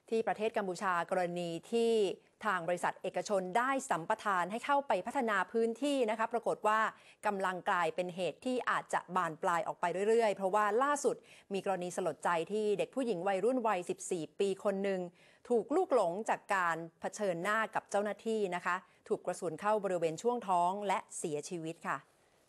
ที่ประเทศกัมพูชากรณีที่ทางบริษัทเอกชนได้สัมปทานให้เข้าไปพัฒนาพื้นที่นะคะปรากฏว่ากำลังกลายเป็นเหตุที่อาจจะบานปลายออกไปเรื่อยๆเพราะว่าล่าสุดมีกรณีสลดใจที่เด็กผู้หญิงวัยรุ่นวัย14 ปีคนหนึ่งถูกลูกหลงจากการเผชิญหน้ากับเจ้าหน้าที่นะคะถูกกระสุนเข้าบริเวณช่วงท้องและเสียชีวิตค่ะ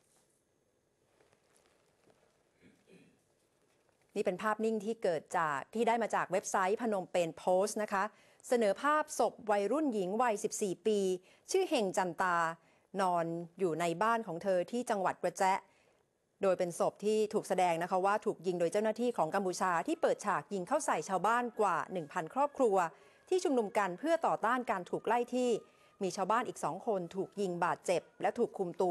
นี่เป็นภาพนิ่งที่ได้มาจากเว็บไซต์พนมเปญโพสต์นะคะเสนอภาพศพวัยรุ่นหญิงวัย14 ปีชื่อเฮงจันตานอนอยู่ในบ้านของเธอที่จังหวัดกระแจะโดยเป็นศพที่ถูกแสดงนะคะว่าถูกยิงโดยเจ้าหน้าที่ของกัมพูชาที่เปิดฉากยิงเข้าใส่ชาวบ้านกว่า 1,000 ครอบครัวที่ชุมนุมกันเพื่อต่อต้านการถูกไล่ที่มีชาวบ้านอีก2 คนถูกยิงบาดเจ็บและถูกคุมตัว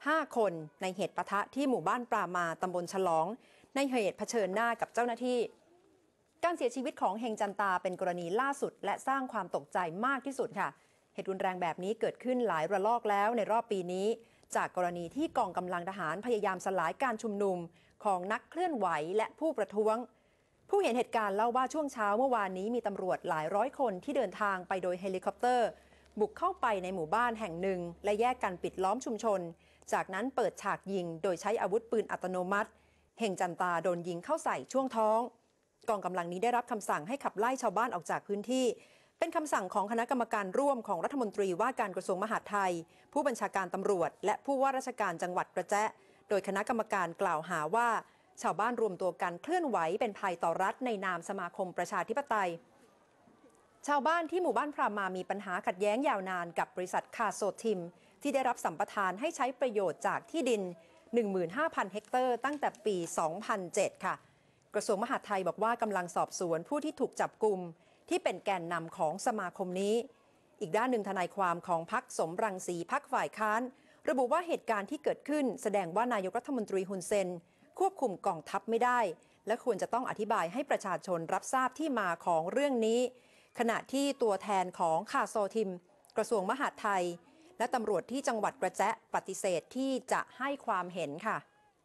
5 คนในเหตุปะทะที่หมู่บ้านปรามาตำบลฉลองในเหตุเผชิญหน้ากับเจ้าหน้าที่การเสียชีวิตของเฮงจันตาเป็นกรณีล่าสุดและสร้างความตกใจมากที่สุดค่ะเหตุรุนแรงแบบนี้เกิดขึ้นหลายระลอกแล้วในรอบปีนี้จากกรณีที่กองกำลังทหารพยายามสลายการชุมนุมของนักเคลื่อนไหวและผู้ประท้วงผู้เห็นเหตุการณ์เล่าว่าช่วงเช้าเมื่อวานนี้มีตำรวจหลายร้อยคนที่เดินทางไปโดยเฮลิคอปเตอร์บุกเข้าไปในหมู่บ้านแห่งหนึ่งและแยกกันปิดล้อมชุมชนจากนั้นเปิดฉากยิงโดยใช้อาวุธปืนอัตโนมัติเฮงจันตาโดนยิงเข้าใส่ช่วงท้องกองกำลังนี้ได้รับคำสั่งให้ขับไล่ชาวบ้านออกจากพื้นที่เป็นคำสั่งของคณะกรรมการร่วมของรัฐมนตรีว่าการกระทรวงมหาดไทยผู้บัญชาการตำรวจและผู้ว่าราชการจังหวัดกระแจะโดยคณะกรรมการกล่าวหาว่าชาวบ้านรวมตัวกันเคลื่อนไหวเป็นภัยต่อรัฐในนามสมาคมประชาธิปไตยชาวบ้านที่หมู่บ้านพรามามีปัญหาขัดแย้งยาวนานกับบริษัทคาโซทิมที่ได้รับสัมปทานให้ใช้ประโยชน์จากที่ดิน 15,000 เฮกเตอร์ตั้งแต่ปี 2007 ค่ะกระทรวงมหาดไทยบอกว่ากำลังสอบสวนผู้ที่ถูกจับกุมที่เป็นแกนนำของสมาคมนี้อีกด้านหนึ่งทนายความของพรรคสมรังสีพรรคฝ่ายค้านระบุว่าเหตุการณ์ที่เกิดขึ้นแสดงว่านายกรัฐมนตรีฮุนเซนควบคุมกองทัพไม่ได้และควรจะต้องอธิบายให้ประชาชนรับทราบที่มาของเรื่องนี้ขณะที่ตัวแทนของคาโซทิมกระทรวงมหาดไทยและตำรวจที่จังหวัดกระแจะปฏิเสธที่จะให้ความเห็นค่ะ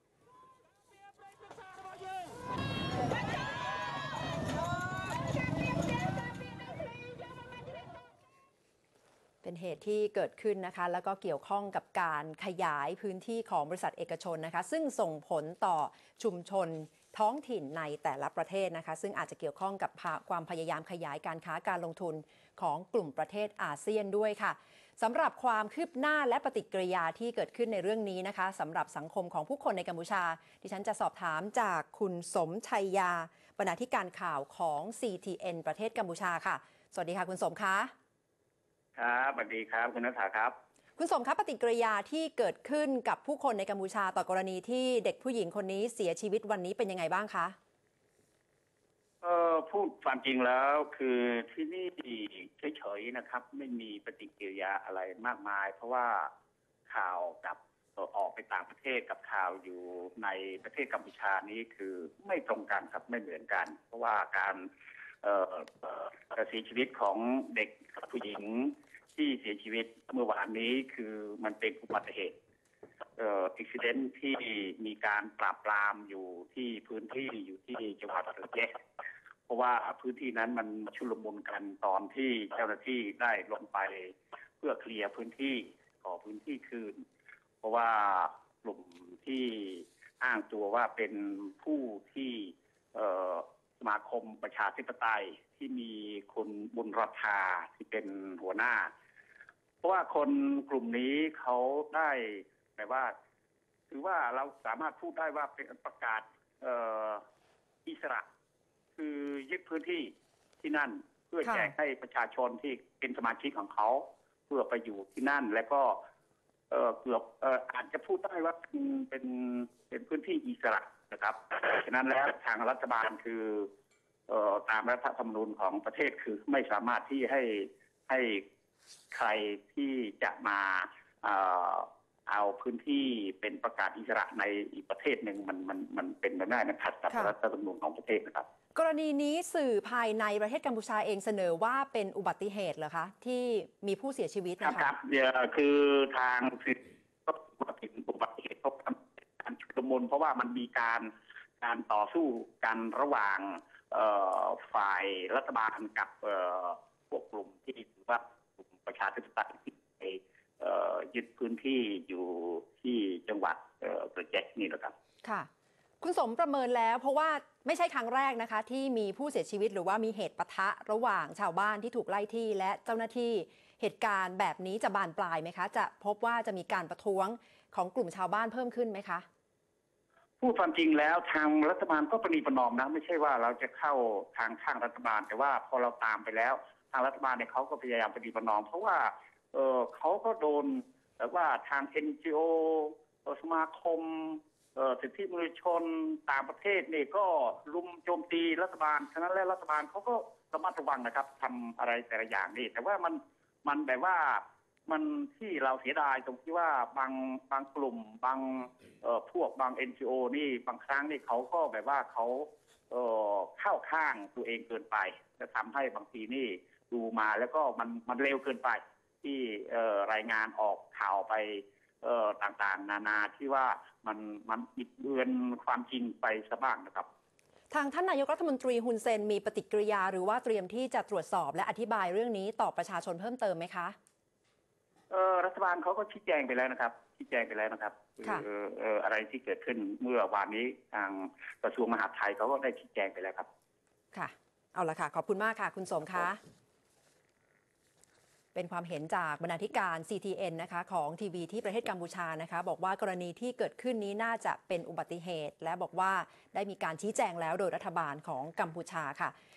เป็นเหตุที่เกิดขึ้นนะคะแล้วก็เกี่ยวข้องกับการขยายพื้นที่ของบริษัทเอกชนนะคะซึ่งส่งผลต่อชุมชนท้องถิ่นในแต่ละประเทศนะคะซึ่งอาจจะเกี่ยวข้องกับความพยายามขยายการค้าการลงทุนของกลุ่มประเทศอาเซียนด้วยค่ะสำหรับความคืบหน้าและปฏิกิริยาที่เกิดขึ้นในเรื่องนี้นะคะสำหรับสังคมของผู้คนในกัมพูชาดิฉันจะสอบถามจากคุณสมชัยยาบรรณาธิการข่าวของ CTN ประเทศกัมพูชาค่ะสวัสดีค่ะคุณสมคะครับสวัสดีครับคุณณฐาครับคุณสมครับปฏิกิริยาที่เกิดขึ้นกับผู้คนในกัมพูชาต่อกรณีที่เด็กผู้หญิงคนนี้เสียชีวิตวันนี้เป็นยังไงบ้างคะพูดความจริงแล้วคือที่นี่เฉยๆนะครับไม่มีปฏิกิริยาอะไรมากมายเพราะว่าข่าวกับออกไปต่างประเทศกับข่าวอยู่ในประเทศกัมพูชานี้คือไม่ตรงกันครับไม่เหมือนกันเพราะว่าการเสียชีวิตของเด็กผู้หญิงที่เสียชีวิตเมื่อวานนี้คือมันเป็นอุบัติเหตุอุบิเหตุที่มีการปราบปรามอยู่ที่พื้นที่อยู่ที่จังหวัดกระแจะเพราะว่าพื้นที่นั้นมันชุลมุนกันตอนที่เจ้าหน้าที่ได้ลงไปเพื่อเคลียร์พื้นที่ขอพื้นที่คืนเพราะว่ากลุ่มที่อ้างตัวว่าเป็นผู้ที่สมาคมประชาธิปไตยที่มีคุณบุญรัฐาที่เป็นหัวหน้าเพราะว่าคนกลุ่มนี้เขาได้แต่ว่าถือว่าเราสามารถพูดได้ว่าเป็นประกาศอิสระคือยึดพื้นที่ที่นั่นเพื่อแจกให้ประชาชนที่เป็นสมาชิกของเขาเพื่อไปอยู่ที่นั่นแล้วก็เกือบอาจจะพูดได้ว่าเป็นพื้นที่อิสระนะครับฉะนั้นแล้วทางรัฐบาลคือตามรัฐธรรมนูญของประเทศคือไม่สามารถที่ให้ใครที่จะมาเอาพื้นที่เป็นประกาศอิสระในอีกประเทศหนึ่งมันเป็นไปไม่ได้มันขัดกับรัฐธรรมนูญของประเทศนะครับกรณีนี้สื่อภายในประเทศกัมพูชาเองเสนอว่าเป็นอุบัติเหตุเหรอคะที่มีผู้เสียชีวิตนะคะครับคือทางสื่อก็เป็นอุบัติเหตุเพราะการชุลมุนเพราะว่ามันมีการต่อสู้กันระหว่างฝ่ายรัฐบาลกับพวกกลุ่มที่ถือว่ากลุ่มประชาธิปไตยที่ไปยึดพื้นที่อยู่ที่จังหวัดประแจนี่แหละครับค่ะคุณสมประเมินแล้วเพราะว่าไม่ใช่ครั้งแรกนะคะที่มีผู้เสียชีวิตหรือว่ามีเหตุปะทะระหว่างชาวบ้านที่ถูกไล่ที่และเจ้าหน้าที่เหตุการณ์แบบนี้จะบานปลายไหมคะจะพบว่าจะมีการประท้วงของกลุ่มชาวบ้านเพิ่มขึ้นไหมคะพูดความจริงแล้วทางรัฐบาลก็ประนีประนอมนะไม่ใช่ว่าเราจะเข้าทางข้างรัฐบาลแต่ว่าพอเราตามไปแล้วทางรัฐบาลเนี่ยเขาก็พยายามประนีประนอมเพราะว่าเขาก็โดนแต่ว่าทาง NGO สมาคมสิทธิมนุษยชนต่างประเทศนี่ก็รุมโจมตีรัฐบาลฉะนั้นแล้วรัฐบาลเขาก็ระมัดระวังนะครับทำอะไรแต่ละอย่างนี่แต่ว่ามันแบบว่ามันที่เราเสียดายตรงที่ว่าบางกลุ่มบางพวกบาง NGO นี่บางครั้งนี่เขาก็แบบว่าเขาเข้าข้างตัวเองเกินไปจะทำให้บางทีนี่ดูมาแล้วก็มันเร็วเกินไปที่รายงานออกข่าวไปต่างๆนานาที่ว่ามันบิดเบือนความจริงไปซะบ้างนะครับทางท่านนายกรัฐมนตรีฮุนเซนมีปฏิกิริยาหรือว่าเตรียมที่จะตรวจสอบและอธิบายเรื่องนี้ต่อประชาชนเพิ่มเติมไหมคะรัฐบาลเขาก็ชี้แจงไปแล้วนะครับชี้แจงไปแล้วนะครับอะไรที่เกิดขึ้นเมื่อวานนี้ทางกระทรวงมหาดไทยเขาก็ได้ชี้แจงไปแล้วครับค่ะเอาละค่ะขอบคุณมากค่ะคุณสมคะเป็นความเห็นจากบรรณาธิการ CTN นะคะของทีวีที่ประเทศกัมพูชานะคะบอกว่ากรณีที่เกิดขึ้นนี้น่าจะเป็นอุบัติเหตุและบอกว่าได้มีการชี้แจงแล้วโดยรัฐบาลของกัมพูชาค่ะ